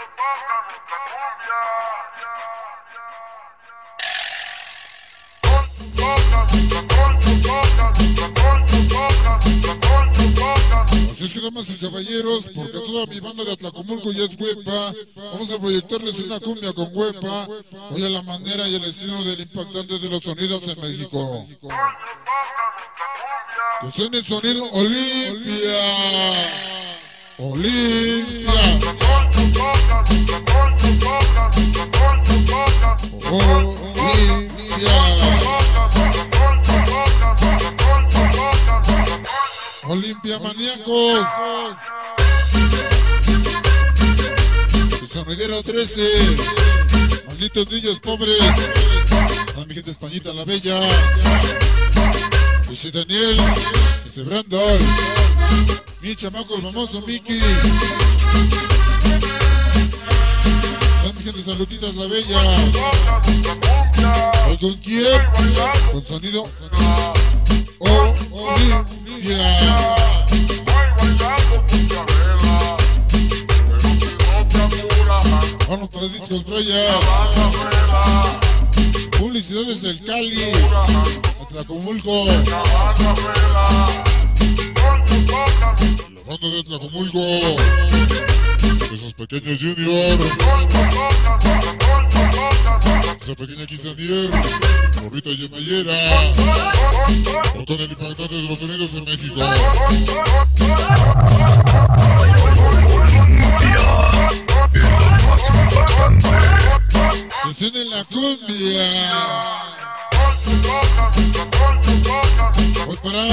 Así es que, damas y caballeros, porque toda mi banda de Atlacomulco ya es huepa, vamos a proyectarles una cumbia con huepa, hoy a la manera y el estilo del impactante de los sonidos en México. Que suene el sonido Olimpia. Olimpia. Olimpia maníacos. Sonidero 13. Malditos niños pobres. A mi gente Españita la bella. Ese Daniel. Ese Brandon. Mi chamaco el famoso Mickey. A mi gente San Luquitas la bella. ¿Hoy con quién? Con sonido Olimpia. Vamos para Discos Braya. Publicidades del Cali, Atlacomulco. La banda de Atlacomulco. Esos pequeños Junior. Esa pequeña Quisanier. Morrita Yemayera. Con el impactante de los sonidos de México. El más impactante. Se suena la cumbia. Voy para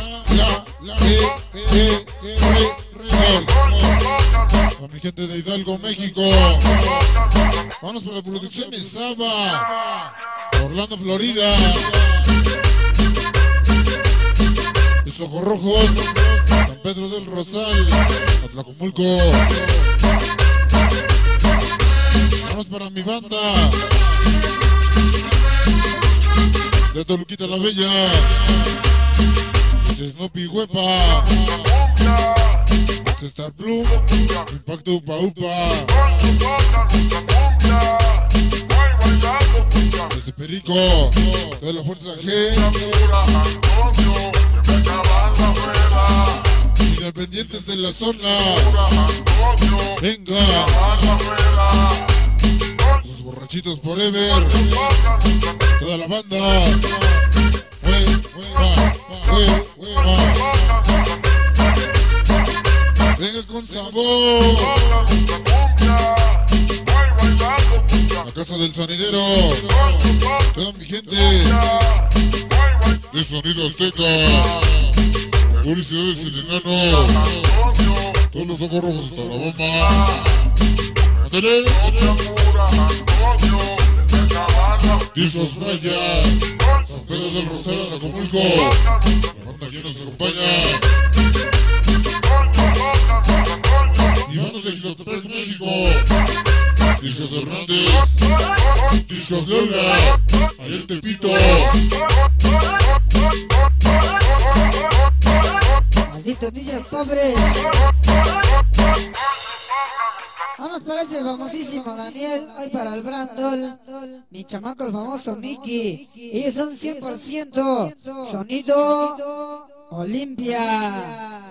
a mi gente de Hidalgo, México. Vamos para la producción Mesaba, Orlando, Florida. Los Ojos Rojos, San Pedro del Rosal, Atlacomulco. Vamos para mi banda de Toluquita la Bella. Es Snoopy Huepa. Es Star Blue. Impacto Upa Upa. Ese Perico de la Fuerza G. Independientes en la zona. Venga. Los borrachitos forever. Toda la banda. Venga con sabor. La casa del sonidero. Toda mi gente de Sonido Azteca. Publicidades el enano. Todos los ojos rojos hasta la bomba. ¡Ándale! Discos Braya. San Pedro del Rosario, Atlacomulco. La banda que nos acompaña. Y banda de Jicotepec, México. Discos Hernández. Discos Lola. Ahí el Tepito. Malditos niños pobres. Vamos para ese famosísimo Daniel, hoy para el Brandon, mi chamaco el famoso Mickey. Ellos son 100% sonido Olimpia.